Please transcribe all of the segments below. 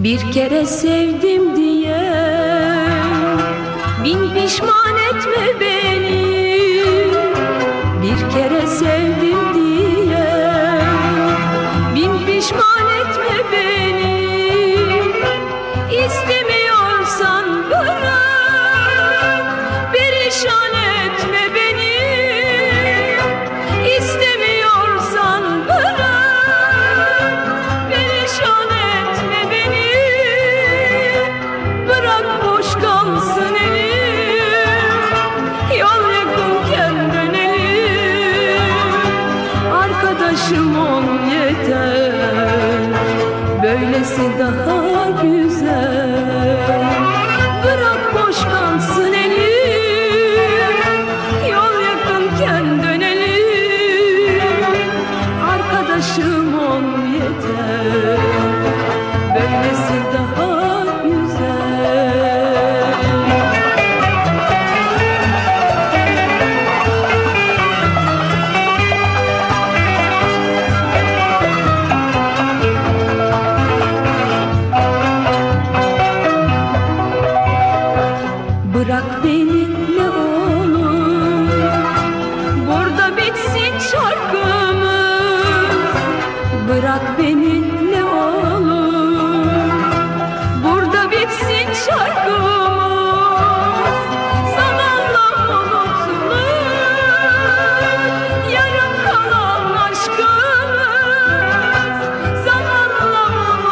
Bir kere sevdim diye bin pişman etme beni. Bir kere sevdim diye bin pişman etme beni. İstemiyorsan bırak, perişan etme beni. İstemiyorsan bırak, perişan etme beni. Bırak boş kalsın elim, yol yakınken dönelim. Arkadaşım ol yeter, böylesi daha güzel. Bırak boş kalsın elim, yol yakınken dönelim. Arkadaşım ol yeter, böylesi daha güzel. Bırak beni ne olur, burada bitsin şarkımız. Bırak beni ne olur, burada bitsin şarkımız. Zamanla unutulur yarım kalan aşkımız. Zamanla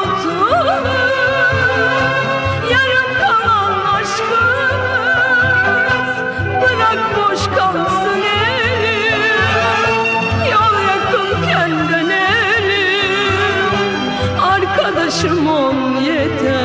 unutulur yarım kalan aşkımız. Bırak boş kalsın elim, yol yakınken dönelim. Arkadaşım ol yeter,